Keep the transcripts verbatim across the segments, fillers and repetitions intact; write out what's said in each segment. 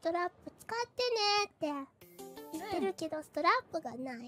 トラップ使ってねって言ってるけど、ストラップがない。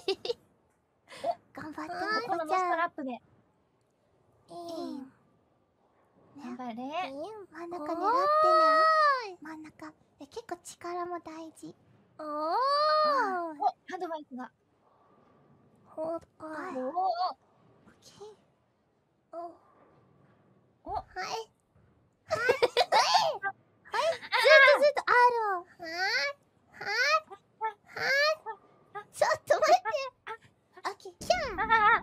頑張って、 このストラップで。 いい。 頑張れ。 真ん中狙ってね。真ん中。結構力も大事。おー。 お、アドバイスが。 ほー。おー。オッケー。お。 お。 はい。はい。はい。ずっとずっと R を。はい。はい。はい。ちょっと待って。オッケー。キャー。ああ。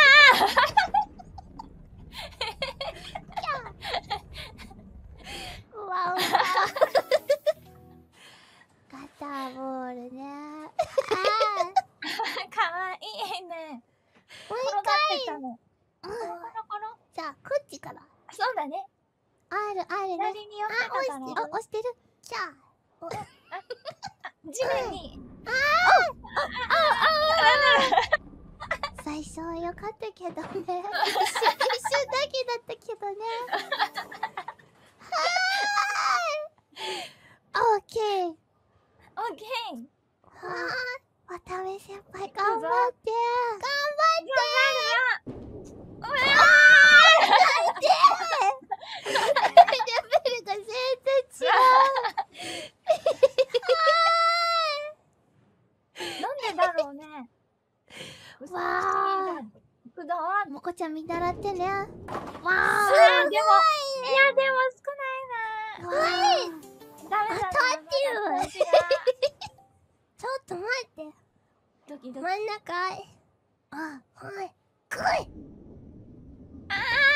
わお。ガターボールね。 かわいいね。 もう一回。じゃあこっちから。 そうだね。 R R ね。 左に寄ってたから。 あ、押してる。キャー。 地面に。ああ。 最初は良かったけどね。一瞬だけだったけどね。オッケー。 オッケー。 はあ、渡辺先輩頑張って。頑張って。頑張るよ。レベルが全然違う。なんでだろうね。 わあ。 くどー。 もこちゃん見習ってね。わあ。 でも、いやでも少ないな。 わあ。 ダメだ。 当たってる。ちょっと待って。 ドキドキ。 真ん中。あ、はい。来い。 あ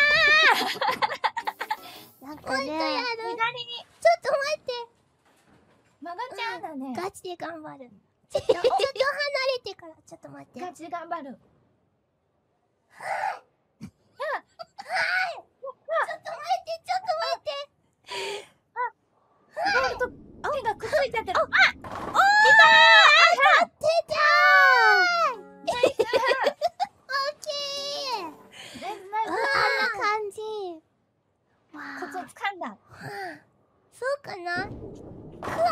あ。なんかね。左に。ちょっと待って。 曲がっちゃうんだね。 ガチで頑張る。ちょっと、ちょっと離れてから、ちょっと待って。 ガチで頑張る。 はい。はい。ちょっと待って、ちょっと待って。 あ、ボールと手がくっついちゃってる。あ、おー、 当たってたー。ナイス。オッケー。 ナイスナイス。 あんな感じ。 コツをつかんだ。 そうかな。くわ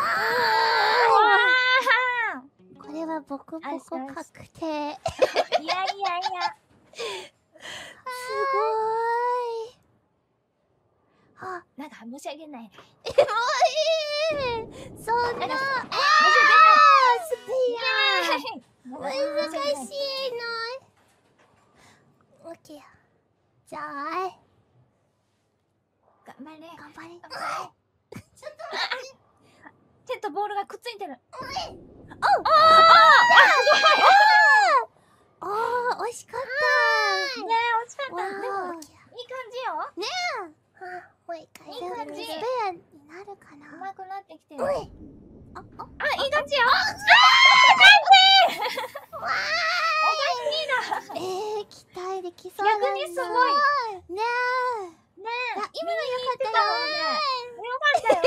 ー。これはボコボコ確定。いやいやいや。 すごーい。あ、 なんか申し訳ない。 え、もういい。そんな。ああ、スピア。難しいの。オッケー。じゃあ。 頑張れ。 頑張れ。ちょっと待って。 手とボールがくっついてる。 おお、惜しかった。 ねえ、惜しかった。でもいい感じよ。 ねえ。もう一回。 いい感じ。 スペアになるかな。 うまくなってきてる。 あ、あ、 あ、いい感じよ。あ、 わーい。えー、期待できそう逆にすごい。 ねえ。 ねえ。 今の良かったよ。 よかったよ。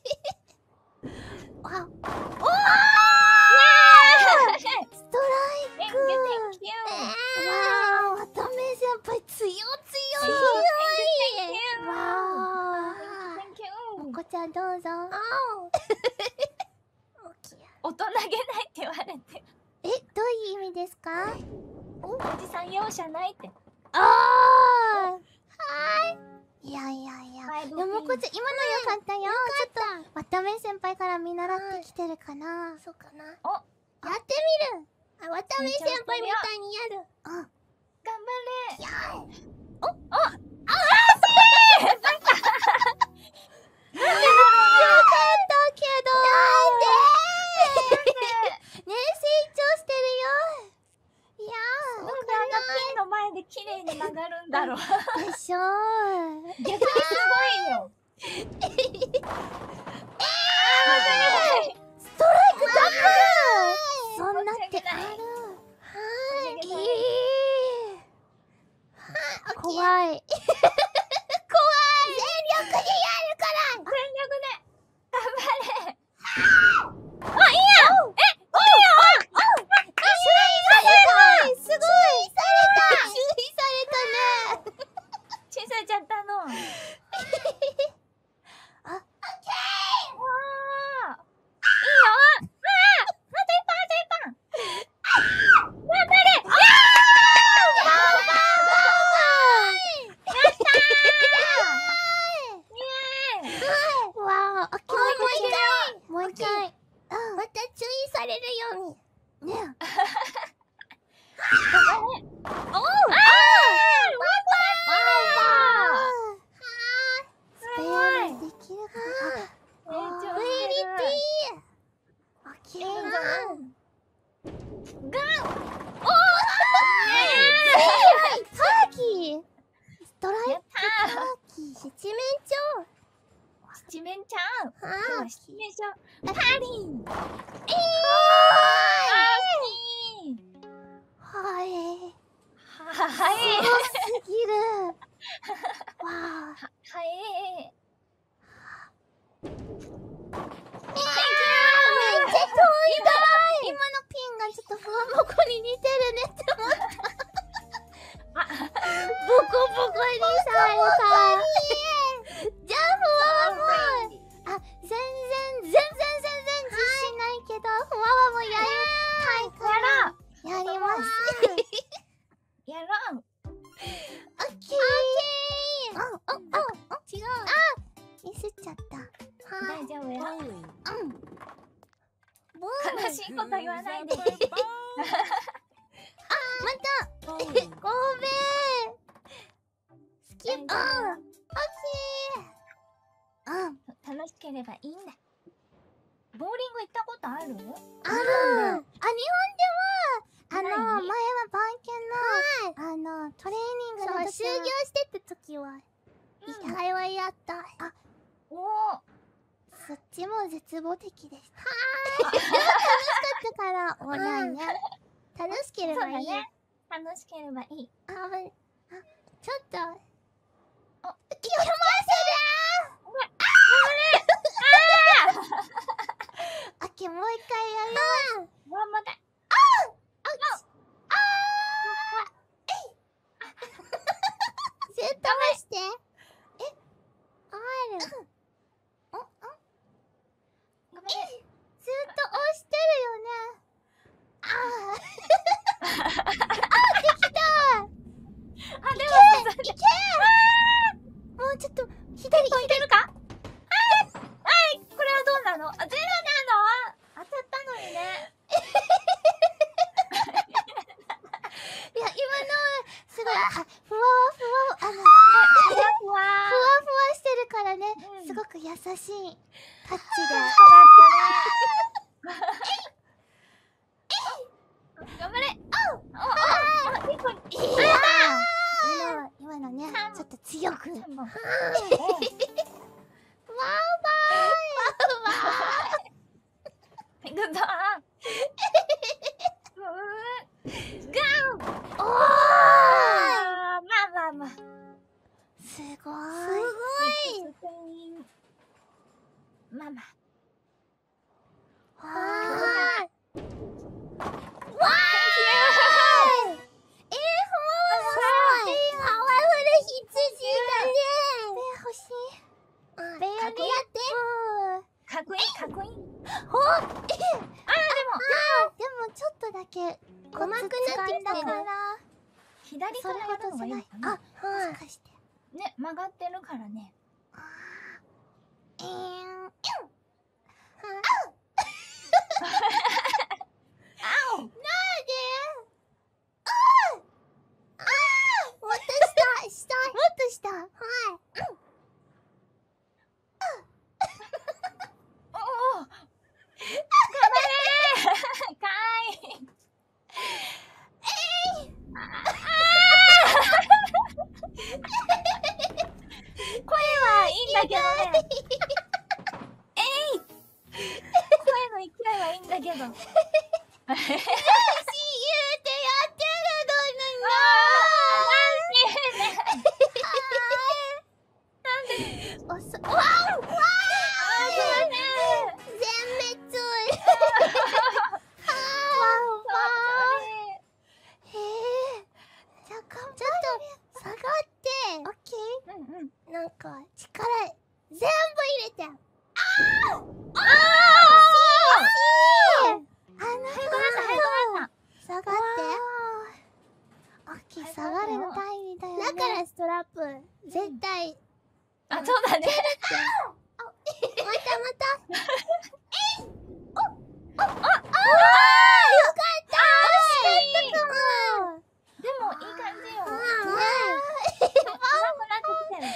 あ、おー。ストライク。わー、渡辺先輩強強い。わー。もこちゃんどうぞ。 大人げないって言われて。 え、どういう意味ですか？ おじさん容赦ないって。 あー。はい。いやいやいや。でもこちゃん今の良かったよ。ちょっと渡辺先輩から見習ってきてるかな。そうかな。 お、 やってみる。あ、渡辺先輩みたいにやる。うん。 頑張れ。 お、お、あ、あーしい。なんでだろう。よかったけど。なんで。ね、成長してるよ。いやー。 なんであんなピンの前で綺麗に曲がるんだろう。 でしょー。 逆にすごいよ。えー。 ストライクダブル。そんなってある。はい。怖い。怖い。全力でやるから。 全力で。頑張れ。 あ、いいや。え、おいよ。注意された。すごい。注意された。注意されたね。 注意されちゃったの。 あ、オッケー。 わー。 わあ、あ、もう一回もう一回また注意されるようにねえ。おお、ああ、スペアできるかな。フェイリティー。オッケー。ガン。おお。ターキー。ストライプターキー。七面鳥。 七面ちゃん。今日は七面鳥。パリン。 ええ。はい。 はい。 すごすぎる。わあ。 はい。 めっちゃ遠いだ。今のピンがちょっとふわもこに似てるねって思った。ボコボコにされた。じゃあふわわも。あ、全然全然全然自信ないけど、ふわわもやりたいからやります。 やろう。 オッケー。あ、あ、あ、違う。あ、ミスっちゃった。 大丈夫よ。 うん。 悲しいこと言わないで。 あ、また。ごめん。スキップ。うん。オッケー。うん。 楽しければいいんだ。ボーリング行ったことある？ ある。あ、日本ではあの前はバンケンのあのトレーニングの時、修行してた時は一回はやった。あ、 おお。 そっちも絶望的でした。楽しかったからオンラインね。楽しければいい。 楽しければいい。 あ、あ、ちょっと。 あ、 気を回せる。あ、オッケー、もう一回やる。 もうまた。 あああずっと回して。え、ある。お、お、 ごめん。 ずっと押してるよね。ああ。あ、できた。 あ、でもいけ。いけ。もうちょっと左いけるか？はい。これはどうなの？あ、ゼロなの？当たったのにね。 いや、今のすごい、あ、ふわわふわ、あの、ふわふわふわしてるからね、すごく優しいタッチで。 頑張れ。おおおお、結構。 いやー、今のね、ちょっと強く。わーばーい。わー。 いくぞ。ガン。 おー。 まあまあまあ。 すごい。すごい。 まあまあ。 わー。わー。えー、ふわわさん。パワフル羊だね。ベ欲しい。ベやって。 かっこいい、かっこいい。 ほっ。あ、でも、 あ、でも、 でもちょっとだけうまくなってきたから。 左からやるのがいいのかな。 あ、もしかして。 ね、曲がってるからね。 えーん。 あお。 なーで。ああ。ああ。もっと下、下。もっと下。はい。 おお。頑張れー。かーい。 えい。 声はいいんだけどね。えい。声の勢いはいいんだけど。 嬉しい言うてやってるのにな。なんで。おそ、わあ、わあ。全滅。へえ。じゃあ、ちょっと下がって。オッケー。うんうん。なんか力全部入れて。ああ。ああ。あの。 はい、ごめんなさい、ごめんなさい。 さラップ絶対あ、そうだね。 またまたああああよかった惜しかったかも。 でもいい感じよ。 ああ辛くなってきたよ。 よか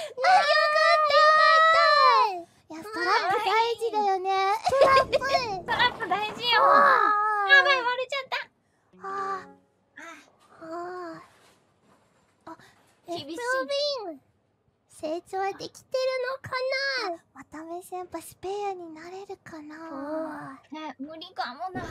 ったよかった。いやストラップ大事だよね。ストラップストラップ大事よ。やばい、割れちゃった。 あああ厳しい。 成長はできてるのかな。渡辺先輩スペアになれるかな。 ね、無理かもな。 ああ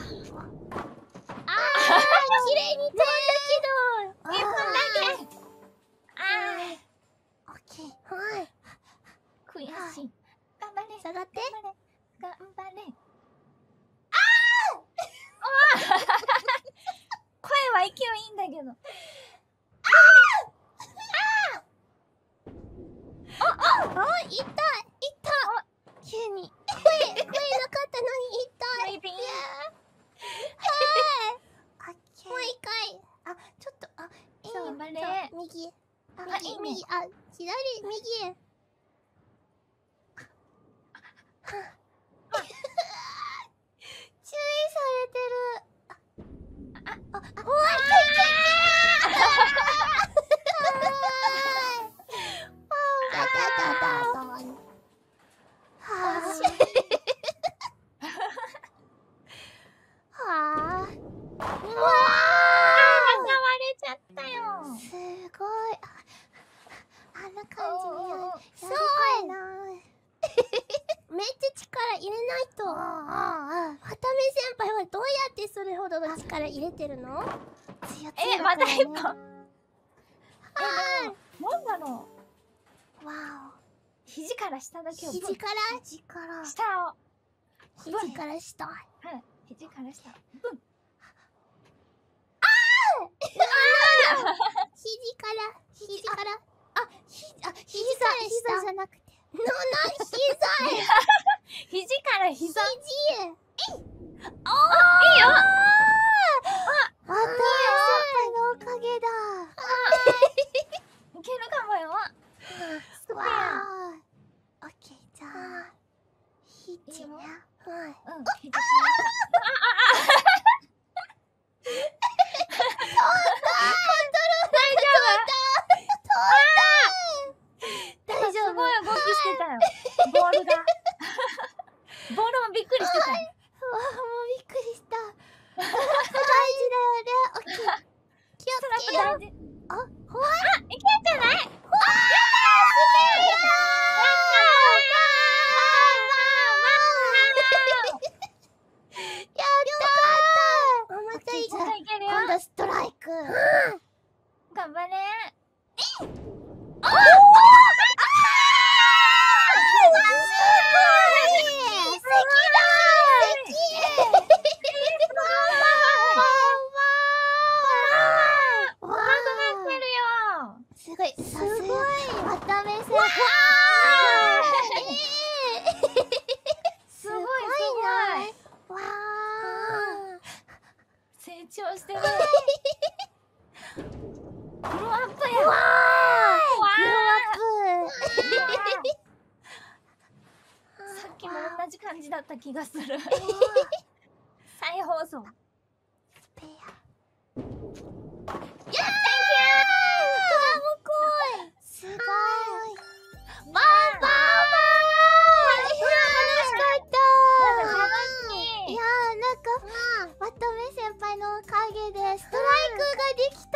綺麗に飛んだけど。 一分だけ。ああ。オッケー。はい。 あ、悔しい。頑張れ。 下がって。 頑張れ。ああ。声は勢いいいんだけど。 あ、いったいった急に声、声なかったのにいったベイビー。 はいもう一回あ、ちょっと、あ、いい頑張れ。 右あ、 あいいね右、あ、左、右へ注意されてるあ、あ、あ、おい力入れてるの？ え、また一本。え、なんだろう。 わお。 肘から下だけを。 肘から肘から下を。 肘から下。 はい。肘から下。ブン。 ああ。肘から肘からあ、ひあ肘から下じゃなくて。のな膝へ。 肘から膝。 肘へ。 あ、いいよ。 あ、渡辺先輩のおかげだ。 いけるかもよ。 スペア。オッケー、じゃあ、肘ね。はい。 うん、肘から下。大丈夫。すごい動きしてたよ。ボールが。ボールもびっくりしてたよ。 うわ、もうびっくりした。大事だよね。オッケー。気をつけよう。あ、ほわ。あ、 いけんじゃない？ やったー。またいい。 またいけるよ。 今度ストライク。 頑張れ。 ああ。すごい、すごい。渡辺先輩。すごい、すごい。わあ。 成長してる。グローアップや。 わあ。グローアップ。 さっきも同じ感じだった気がする。再放送。 スペア。すごい。バンバンバン。楽しかった。いやー、なんか渡辺先輩のおかげでストライクができ